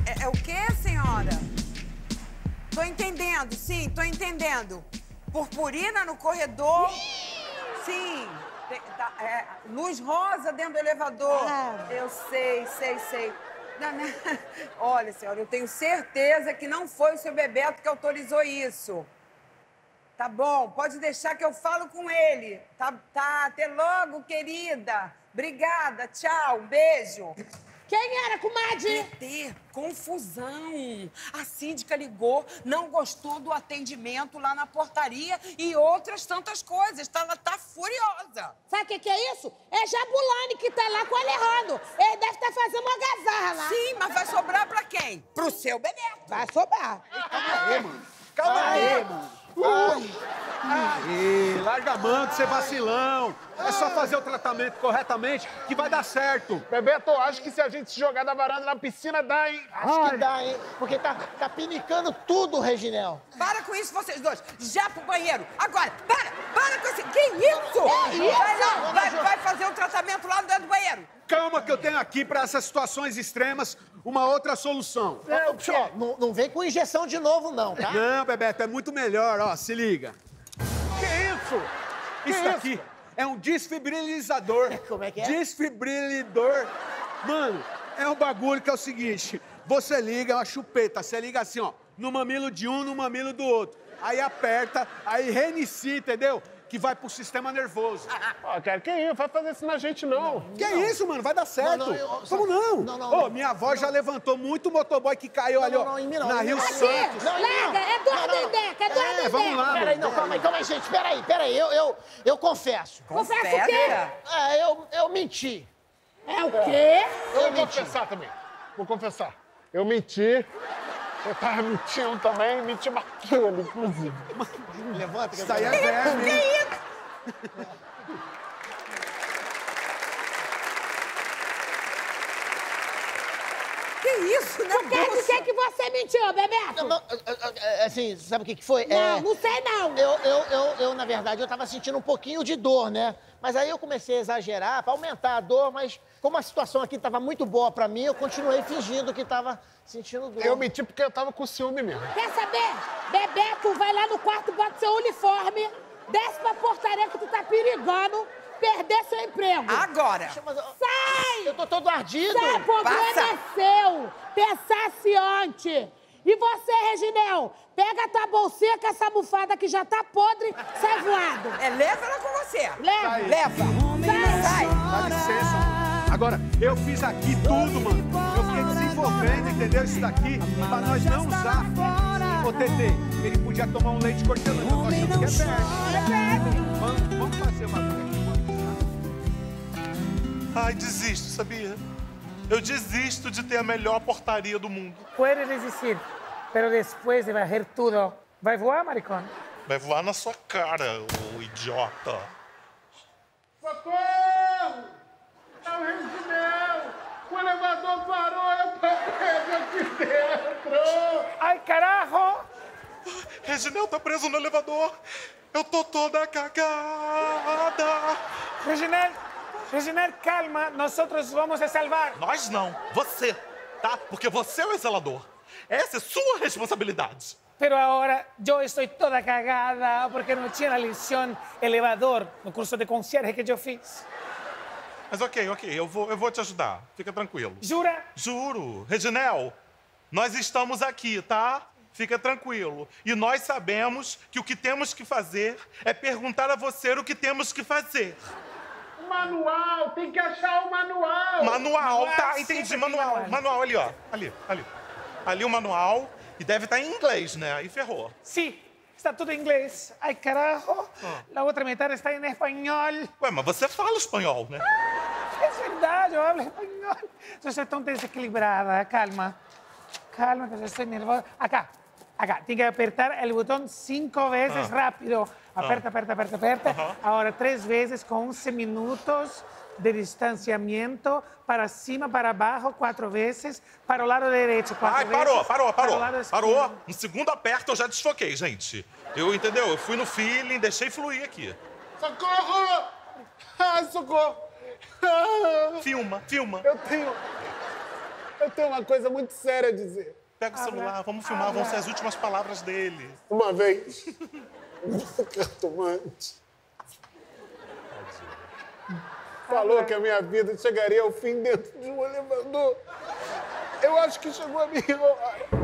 É o quê, senhora? Tô entendendo, sim, tô entendendo. Purpurina no corredor. Sim. Luz rosa dentro do elevador. Eu sei. Olha, senhora, eu tenho certeza que não foi o seu Bebeto que autorizou isso. Tá bom, pode deixar que eu falo com ele. Tá, até logo, querida. Obrigada, tchau, um beijo. Quem era, comadre? TT, confusão. A síndica ligou, não gostou do atendimento lá na portaria e outras tantas coisas. Ela tá furiosa. Sabe o que é isso? É Jabulani que tá lá com o Alejandro. Ele deve estar fazendo uma gazarra lá. Sim, mas vai sobrar pra quem? Pro seu Bebeto. Vai sobrar. Calma aí, mano. Calma aí, mano. Larga a mão de ser vacilão. É só fazer o tratamento corretamente que vai dar certo. Bebeto, acho que se a gente se jogar da varanda na piscina, dá, hein? Acho que dá, hein? Porque tá pinicando tudo, Reginel. Para com isso, vocês dois. Já pro banheiro. Agora, para com esse... Que isso? É isso? Vai fazer o tratamento lá dentro do banheiro. Calma que eu tenho aqui para essas situações extremas uma outra solução. Não vem com injeção de novo, não, tá? Não, Bebeto, é muito melhor, ó, se liga. Que isso? Isso daqui é um desfibrilizador. Como é que é? Desfibrilidor. Mano, é um bagulho que é o seguinte, você liga, é uma chupeta, você liga assim, ó, no mamilo de um, no mamilo do outro. Aí aperta, aí reinicia, entendeu? Que vai pro sistema nervoso. Ó, cara, que isso? Vai fazer isso na gente, não. Que é isso, mano? Vai dar certo. Como não? Não. Ô, minha avó já levantou muito motoboy que caiu ali, ó, na Rio Santos. Larga, é do Ardendeca, é do Ardendeca. Vamos lá, Peraí, mano. calma aí, gente, peraí. Eu confesso. Confessa o quê? Eu menti. É o quê? Eu vou confessar também. Vou confessar. Eu menti. Eu tava mentindo também, menti bacana, inclusive. Levanta, Isso aí é verme, hein? Que isso, né? Por que você mentiu, Bebeto? Assim, sabe o que foi? Não sei não. Eu, na verdade, eu tava sentindo um pouquinho de dor, né? Mas aí eu comecei a exagerar pra aumentar a dor, mas como a situação aqui tava muito boa pra mim, eu continuei fingindo que tava sentindo dor. Eu menti porque eu tava com ciúme mesmo. Quer saber? Bebeto, vai lá no quarto, bota seu uniforme, desce pra portaria que tu tá perigando perder seu emprego. Agora. Sai! Eu tô todo ardido. Sai, problema é seu. Pensasse antes. E você, Reginel, pega a tua bolsinha com essa almofada que já tá podre, sai voado. Leva ela com você. Leva. Sai. Dá licença. Agora, eu fiz aqui tudo, mano. Eu fiquei desenvolvendo, entendeu? Isso daqui, pra nós não usar. Ô, TT, ele podia tomar um leite cortelã. Eu tô achando que é perto. Vamos fazer uma coisa aqui. Ai, desisto, sabia? Eu desisto de ter a melhor portaria do mundo. Puedes desistir, pero después de varrer tudo, vai voar, maricón? Vai voar na sua cara, ô idiota. Socorro! É o Reginel! O elevador parou, eu tô preso aqui dentro! Ai, carajo! Reginel tá preso no elevador. Eu tô toda cagada. Reginel, calma, nosotros vamos a salvar. Nós não, você, tá? Porque você é o zelador. Essa é sua responsabilidade. Pero ahora yo estoy toda cagada porque no tinha a lição elevador no curso de concierge que eu fiz. Mas ok, eu vou te ajudar. Fica tranquilo. Jura? Juro. Reginel, nós estamos aqui, tá? Fica tranquilo. E nós sabemos que o que temos que fazer é perguntar a você o que temos que fazer. Manual, tem que achar o manual. Manual, tá, entendi, manual. Manual ali, ó. Ali. Ali o manual. E deve estar em inglês, né? Aí ferrou. Sim, está tudo em inglês. Ai, carajo, a outra metade está em espanhol. Ué, mas você fala espanhol, né? É verdade, eu falo espanhol. Eu estou tão desequilibrada, calma. Calma, que eu estou nervosa. Acá, tem que apertar o botão 5 vezes rápido. Aperta. Agora 3 vezes com 11 minutos de distanciamento para cima, para baixo, 4 vezes, para o lado direito, 4 Ai, vezes. parou. Um segundo aperto, eu já desfoquei, gente. Entendeu? Eu fui no feeling, deixei fluir aqui. Socorro! Ai, socorro! Filma. Eu tenho uma coisa muito séria a dizer. Pega o celular, vamos filmar, vão ser as últimas palavras dele. Uma vez, um cartomante falou que a minha vida chegaria ao fim dentro de um elevador. Eu acho que chegou a minha hora.